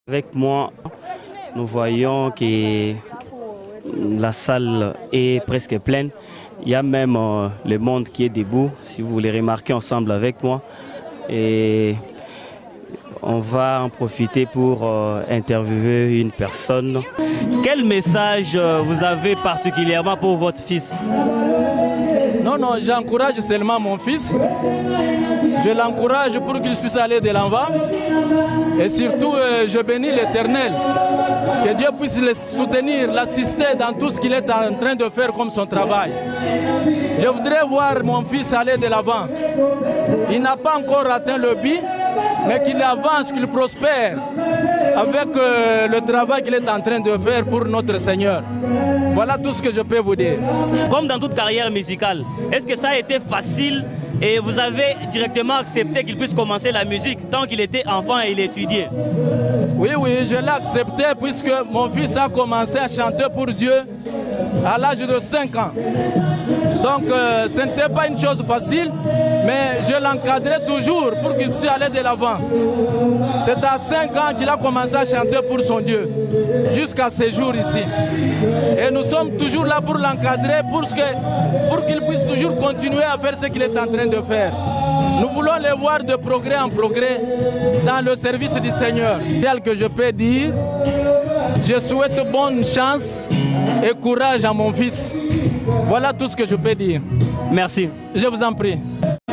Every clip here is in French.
Avec moi, nous voyons que la salle est presque pleine. Il y a même le monde qui est debout, si vous voulez remarquer ensemble avec moi. Et on va en profiter pour interviewer une personne. Quel message vous avez particulièrement pour votre fils? Non, j'encourage seulement mon fils. Je l'encourage pour qu'il puisse aller de l'avant. Et surtout, je bénis l'Éternel. Que Dieu puisse le soutenir, l'assister dans tout ce qu'il est en train de faire comme son travail. Je voudrais voir mon fils aller de l'avant. Il n'a pas encore atteint le but, mais qu'il avance, qu'il prospère avec le travail qu'il est en train de faire pour notre Seigneur. Voilà tout ce que je peux vous dire. Comme dans toute carrière musicale, est-ce que ça a été facile et vous avez directement accepté qu'il puisse commencer la musique tant qu'il était enfant et il étudiait? Oui, je l'ai accepté puisque mon fils a commencé à chanter pour Dieu à l'âge de 5 ans. Donc ce n'était pas une chose facile, mais je l'encadrais toujours pour qu'il puisse aller de l'avant. C'est à 5 ans qu'il a commencé à chanter pour son Dieu, jusqu'à ce jour ici. Et nous sommes toujours là pour l'encadrer, pour qu'il puisse toujours continuer à faire ce qu'il est en train de faire. Nous voulons le voir de progrès en progrès dans le service du Seigneur. Tel que je peux dire, je souhaite bonne chance et courage à mon fils. Voilà tout ce que je peux dire. Merci. Je vous en prie.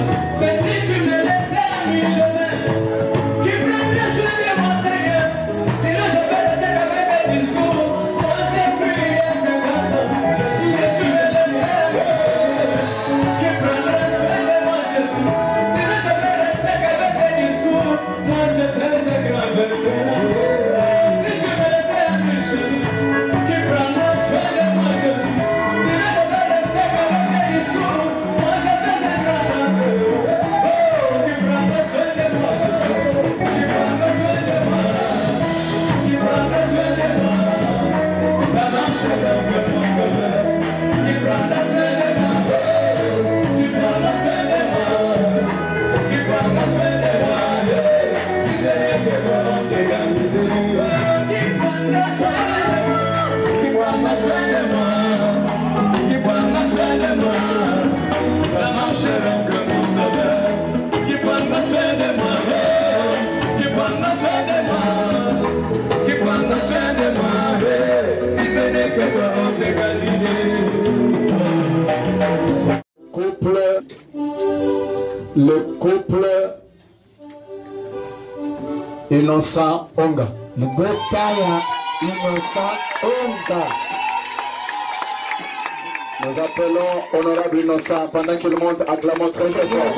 Le couple Innocent Onga. Nous appelons Honorable Innocent pendant que le monde acclame très très fort.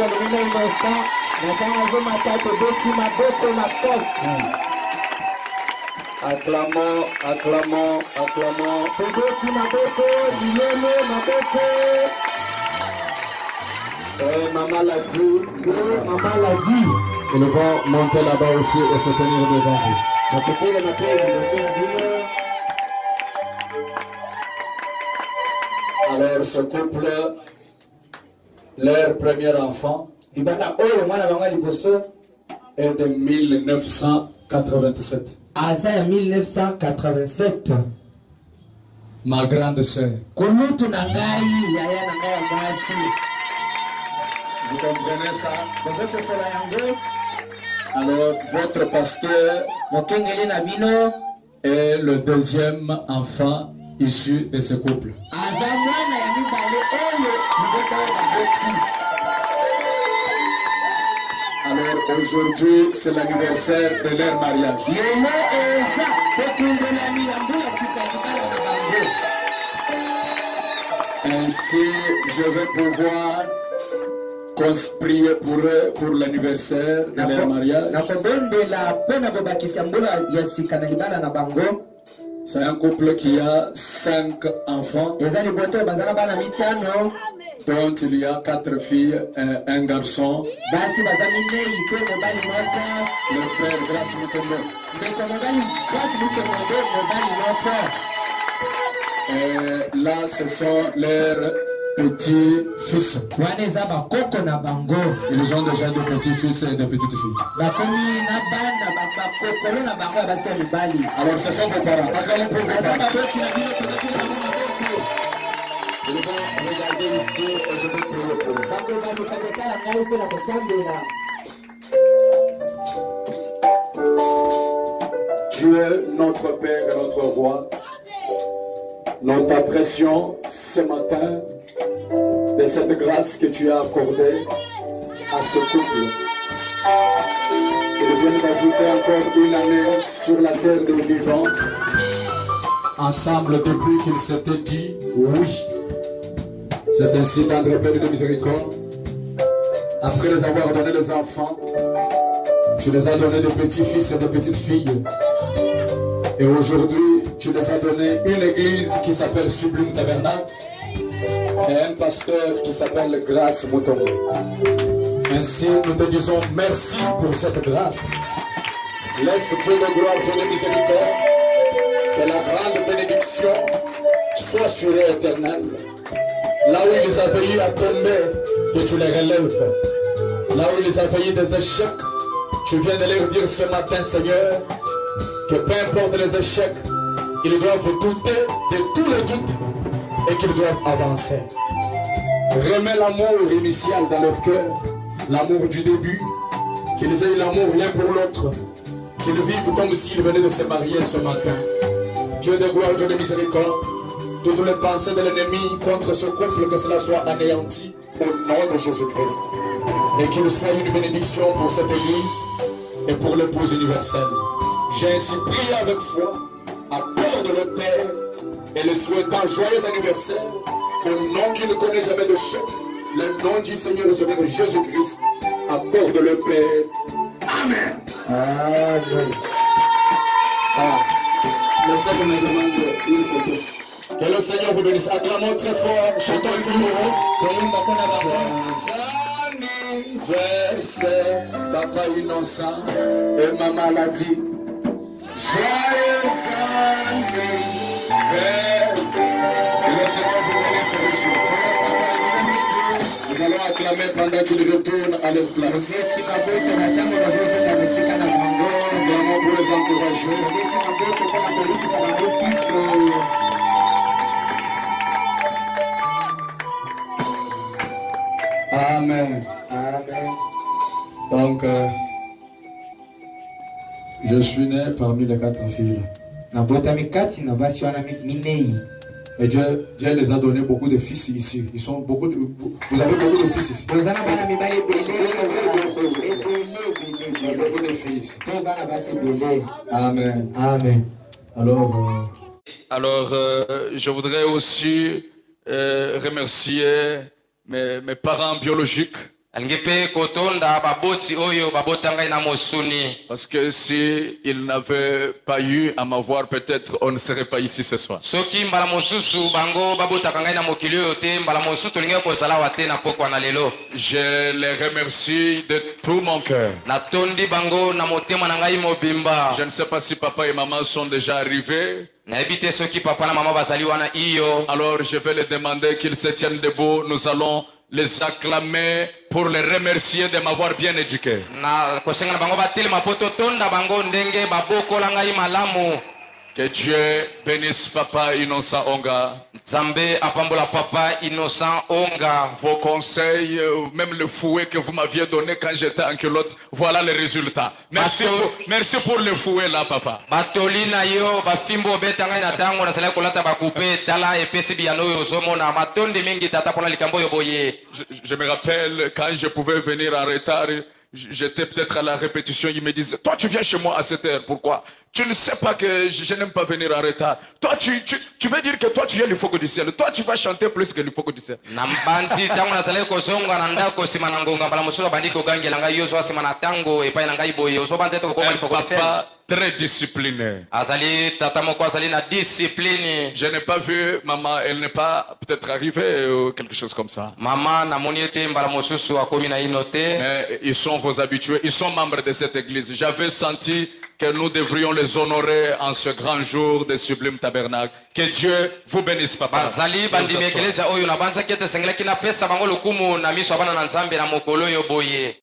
Acclamons, acclamons, acclamons. Maman l'a dit. Ils vont monter là-bas aussi et se tenir devant vous. Alors ce couple, leur premier enfant est de 1987. Asa 1987. Ma grande sœur. Vous comprenez ça? Alors, votre pasteur est le deuxième enfant issu de ce couple. Alors, aujourd'hui, c'est l'anniversaire de leur mariage. Ainsi, je vais pouvoir prier pour eux pour l'anniversaire de leur mariage. C'est un couple qui a 5 enfants, dont il y a 4 filles et un garçon. Le frère Grâce Mutombo. Et là, ce sont leurs petits-fils. Ils ont déjà des petits-fils et des petites filles. Alors ce sont vos parents. Ils vont regarder ici et je vais prier pour eux. Dieu, notre Père et notre Roi, nous t'apprécions ce matin de cette grâce que tu as accordée à ce couple. Ils viennent d'ajouter encore une année sur la terre des vivants, ensemble depuis qu'ils s'étaient dit oui. C'est ainsi, tendre Père de miséricorde, après les avoir donné des enfants, tu les as donnés des petits-fils et des petites filles. Et aujourd'hui, tu les as donné une église qui s'appelle Sublime Tabernacle et un pasteur qui s'appelle Grâce Mouton. Ainsi, nous te disons merci pour cette grâce. Laisse Dieu de gloire, Dieu de miséricorde, que la grande bénédiction soit sur eux éternelle. Là où ils avaient eu à tomber, que tu les relèves. Là où ils avaient eu des échecs, tu viens de leur dire ce matin, Seigneur, que peu importe les échecs, ils doivent douter de tous les doutes et qu'ils doivent avancer. Remets l'amour initial dans leur cœur, l'amour du début, qu'ils aient l'amour l'un pour l'autre, qu'ils vivent comme s'ils venaient de se marier ce matin. Dieu de gloire, Dieu de miséricorde, toutes les pensées de l'ennemi contre ce couple, que cela soit anéanti au nom de Jésus-Christ. Et qu'il soit une bénédiction pour cette église et pour l'épouse universelle. J'ai ainsi prié avec foi, accorde le Père et le souhaitant joyeux anniversaire, au nom qui ne connaît jamais de chèque, le nom du Seigneur et Sauveur Jésus-Christ, accorde le Père. Amen. Amen. Ah. Le Seigneur me demande une photo. Que le Seigneur vous bénisse. Acclamons très fort. Chantons le numéro. Anniversaire, Papa innocent et ma maladie. Joyeux anniversaire. Que le Seigneur vous bénisse avec joie. Nous allons acclamer pendant qu'ils retournent à leur place. Acclamons pour les encourager. Amen. Amen. Donc, je suis né parmi les 4 filles. Et Dieu les a donné beaucoup de fils ici. Ils sont beaucoup de, vous avez beaucoup de fils ici. Beaucoup de fils. Amen. Amen. Alors, je voudrais aussi remercier mes parents biologiques. Parce que si ils n'avaient pas eu à m'avoir, peut-être on ne serait pas ici ce soir. Je les remercie de tout mon cœur. Je ne sais pas si papa et maman sont déjà arrivés. Alors je vais les demander qu'ils se tiennent debout. Nous allons les acclamer pour les remercier de m'avoir bien éduqué. Que Dieu bénisse Papa Innocent Onga. Vos conseils, même le fouet que vous m'aviez donné quand j'étais en culotte, voilà les résultats. Merci pour le fouet là, Papa. Je me rappelle quand je pouvais venir en retard. J'étais peut-être à la répétition, ils me disaient, toi tu viens chez moi à cette heure, pourquoi? Tu ne sais pas que je n'aime pas venir en retard. Toi tu veux dire que toi tu es le feu du ciel. Toi tu vas chanter plus que le feu du ciel. Papa très discipliné. Je n'ai pas vu maman, elle n'est pas peut-être arrivée ou quelque chose comme ça. Mais ils sont vos habitués, ils sont membres de cette église. J'avais senti que nous devrions les honorer en ce grand jour de sublime tabernacle. Que Dieu vous bénisse, papa.